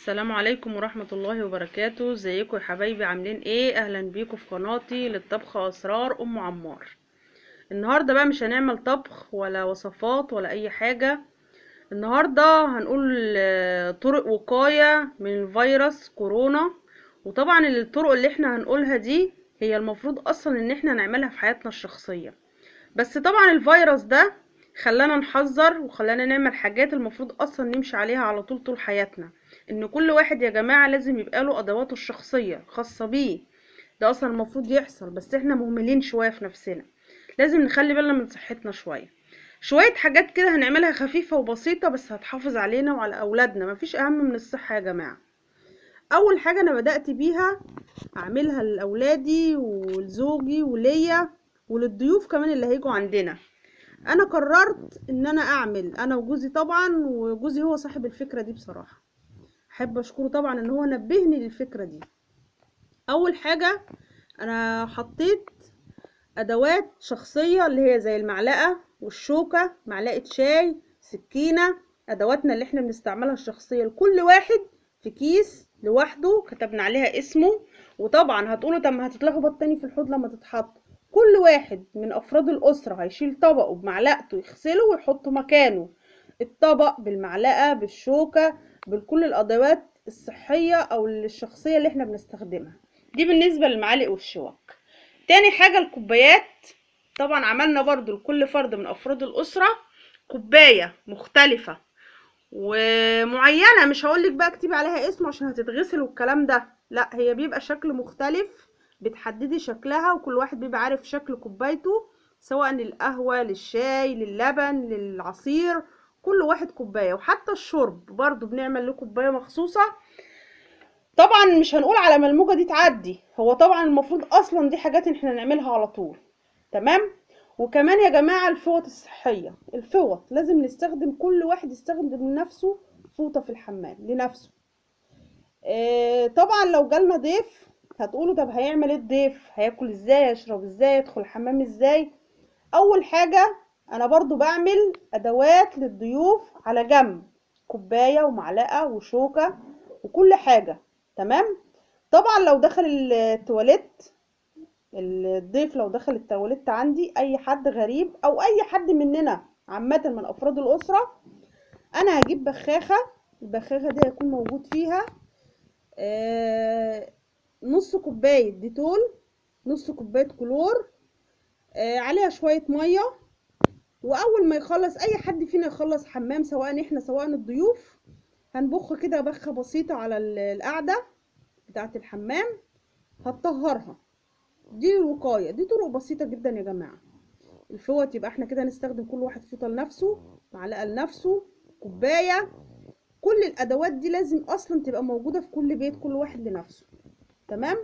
السلام عليكم ورحمة الله وبركاته. ازيكم يا حبايبي؟ عاملين ايه؟ اهلا بيكم في قناتي للطبخ اسرار ام عمار. النهاردة بقى مش هنعمل طبخ ولا وصفات ولا اي حاجة. النهاردة هنقول طرق وقاية من فيروس كورونا. وطبعا الطرق اللي احنا هنقولها دي هي المفروض اصلا ان احنا نعملها في حياتنا الشخصية. بس طبعا الفيروس ده خلانا نحذر وخلانا نعمل حاجات المفروض اصلا نمشي عليها على طول حياتنا. ان كل واحد يا جماعة لازم يبقى له ادواته الشخصية خاصة بيه. ده اصلا المفروض يحصل، بس احنا مهملين شوية في نفسنا. لازم نخلي بالنا من صحتنا شوية حاجات كده هنعملها خفيفة وبسيطة، بس هتحافظ علينا وعلى اولادنا. مفيش اهم من الصحة يا جماعة. اول حاجة انا بدأت بيها اعملها لاولادي ولزوجي وليا وللضيوف كمان اللي هيجوا عندنا. انا قررت ان انا اعمل انا وجوزي طبعا، وجوزي هو صاحب الفكرة دي بصراحة. احب اشكره طبعا ان هو نبهني للفكرة دي. اول حاجة انا حطيت ادوات شخصية اللي هي زي المعلقة والشوكة، معلقة شاي، سكينة. ادواتنا اللي احنا بنستعملها الشخصية لكل واحد في كيس لوحده كتبنا عليها اسمه. وطبعا هتقولوا طب ما هتتلخبط تاني في الحوض لما تتحط. كل واحد من افراد الاسرة هيشيل طبقه بمعلقته يغسله ويحطه مكانه. الطبق بالمعلقة بالشوكة بكل الادوات الصحية او الشخصية اللي احنا بنستخدمها. دي بالنسبة للمعالق والشوك. تاني حاجة الكوبايات. طبعا عملنا برضو لكل فرد من افراد الاسرة كوباية مختلفة ومعينة. مش هقولك بقى اكتبي عليها اسم عشان هتتغسل والكلام ده، لا، هي بيبقى شكل مختلف. بتحددي شكلها وكل واحد بيبقى عارف شكل كوبايته، سواء للقهوة للشاي للبن للعصير. كل واحد كوباية. وحتى الشرب برضو بنعمل له كوباية مخصوصة. طبعا مش هنقول على ما الموجة دي تعدي، هو طبعا المفروض اصلا دي حاجات احنا نعملها على طول. تمام. وكمان يا جماعة الفوط الصحية، الفوط لازم نستخدم، كل واحد يستخدم لنفسه فوطة في الحمام لنفسه. طبعا لو جالنا ضيف هتقولوا طب هيعمل ايه الضيف؟ هياكل ازاي؟ يشرب ازاي؟ يدخل الحمام ازاي؟ اول حاجة انا برضو بعمل ادوات للضيوف على جنب، كوباية ومعلقة وشوكة وكل حاجة. تمام. طبعا لو دخل التواليت، الضيف لو دخل التواليت عندي، اي حد غريب او اي حد مننا عامة من افراد الاسرة، انا هجيب بخاخة. البخاخة دي هيكون موجود فيها نص كوباية ديتول، نص كوباية كلور، عليها شوية مية. واول ما يخلص اي حد فينا يخلص حمام، سواء احنا سواء الضيوف، هنبخ كده بخة بسيطة على القعدة بتاعة الحمام، هتطهرها. دي الوقاية. دي طرق بسيطة جدا يا جماعة. الفوط يبقى احنا كده نستخدم كل واحد فوطة لنفسه، معلقة لنفسه، كوباية. كل الادوات دي لازم اصلا تبقى موجودة في كل بيت، كل واحد لنفسه. تمام.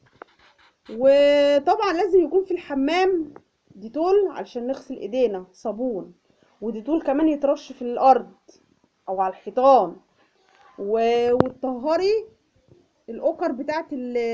وطبعا لازم يكون في الحمام ديتول علشان نغسل ايدينا، صابون، وديتول كمان يترش في الارض او على الحيطان. وتطهري الاوكر بتاعت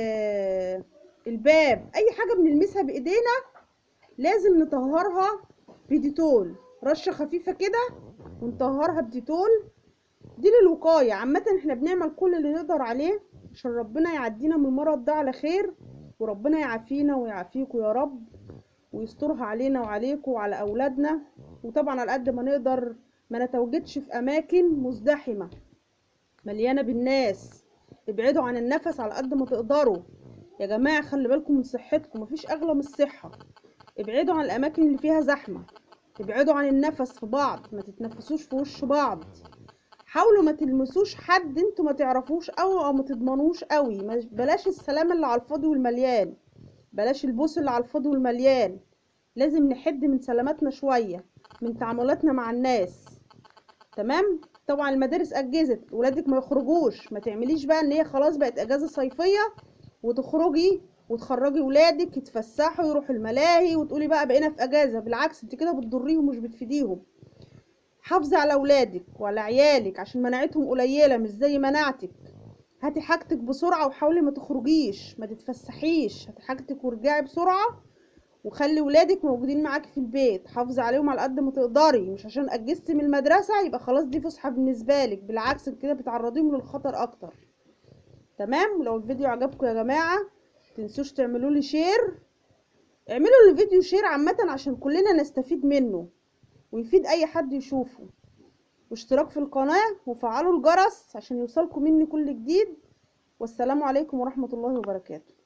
الباب. اي حاجة بنلمسها بايدينا لازم نطهرها بديتول، رشة خفيفة كده ونطهرها بديتول. دي للوقاية. عامة احنا بنعمل كل اللي نقدر عليه عشان ربنا يعدينا من المرض ده على خير، وربنا يعافينا ويعافيكم يا رب، ويسترها علينا وعليكم وعلى اولادنا. وطبعا على قد ما نقدر ما نتواجدش في اماكن مزدحمة مليانة بالناس. ابعدوا عن النفس على قد ما تقدروا يا جماعة. خلي بالكم من صحتكم، مفيش اغلى من الصحة. ابعدوا عن الاماكن اللي فيها زحمة. ابعدوا عن النفس في بعض، ما تتنفسوش في وش بعض. حاولوا ما تلمسوش حد انتوا ما تعرفوش او ما تضمنوش قوي. بلاش السلام اللي على الفاضي والمليان، بلاش البوس اللي على الفاضي والمليان. لازم نحد من سلامتنا شوية، من تعاملاتنا مع الناس. تمام. طبعا المدارس اجازت، ولادك ما يخرجوش. ما تعمليش بقى ان هي خلاص بقت اجازة صيفية وتخرجي وتخرجي ولادك يتفسحوا يروحوا الملاهي وتقولي بقى بقينا في اجازة. بالعكس، انت كده بتضريهم مش بتفيديهم. حافظي على اولادك وعلى عيالك عشان مناعتهم قليلة مش زي مناعتك. هاتي حاجتك بسرعة وحاولي ما تخرجيش ما تتفسحيش. هاتي حاجتك وارجعي بسرعة وخلي ولادك موجودين معاكي في البيت، حافظي عليهم على قد ما تقدري، مش عشان اجزتي من المدرسة يبقى خلاص دي فسحة بالنسبة لك، بالعكس كده بتعرضيهم للخطر اكتر. تمام. لو الفيديو عجبكم يا جماعة متنسوش تعملوا لي شير، اعملوا الفيديو شير عامة عشان كلنا نستفيد منه ويفيد اي حد يشوفه، واشتراك في القناة وفعلوا الجرس عشان يوصلكم مني كل جديد. والسلام عليكم ورحمة الله وبركاته.